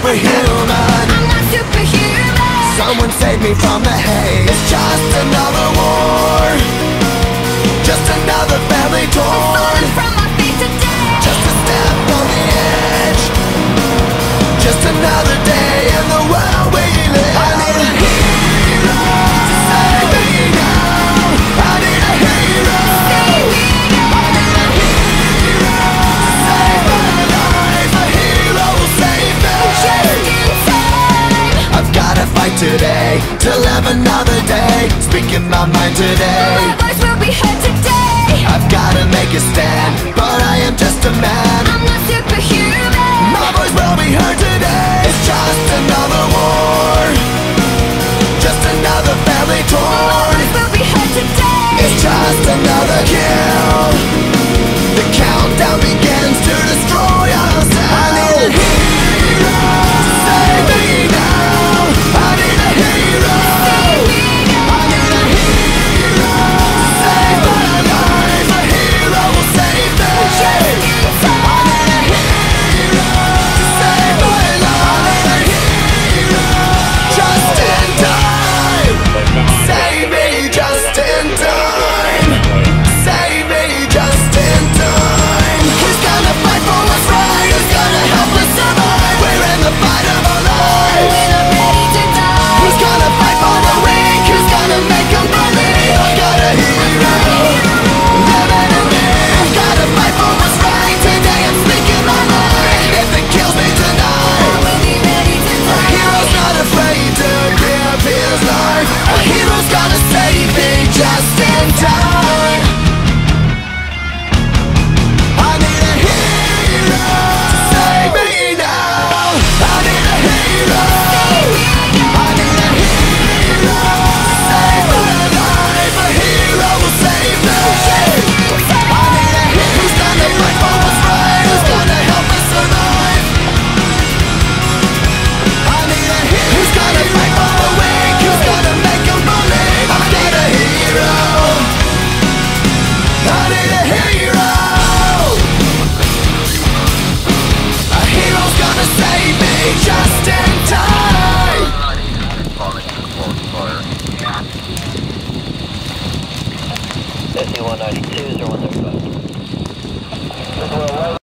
superhuman. I'm not superhuman. Someone save me from the hate. It's just another war, just another family torn. Falling from my feet today. Just a step on the edge, just another day in the world we live. I need a hero to save me now. I need a hero. Save me now. I need a hero to save my life. A hero will save me. Just in time. I've gotta fight today to live another day. Speaking my mind today. My voice will be heard today. I've gotta make a stand, but I am just a man. I'm not superhuman. My voice will be heard today. It's just another war, just another family My torn. voice will be heard today. It's just another kill. The countdown begins to destroy ourselves. I need a hero to save me now. I need a hero. Save me now. I need a hero to save my life. A hero will save me. Just in time. I need a hero to save my life. I need a hero just in time. Save me just in time. Save me just in time. Who's gonna fight for what's right? Who's gonna help us survive? We're in the fight of our lives. When I'm ready to die. Who's gonna fight for the weak? Who's gonna make them believe? I've got a hero living in me. I've gotta fight for what's right. Today I'm speaking my mind. If it kills me tonight, I will be ready to a die. hero's not afraid to give his life. A hero's gonna save me just in time. I need a hero to save me now. I need a hero. I need a hero to save my life. A hero will save me. I need a hero who's gonna fight for what's right. Who's gonna help us survive. I need a hero who's gonna fight for the weak. Who's gonna make them believe. I need a hero. I need a hero. A hero's gonna save me just in time. 5192 is there one there?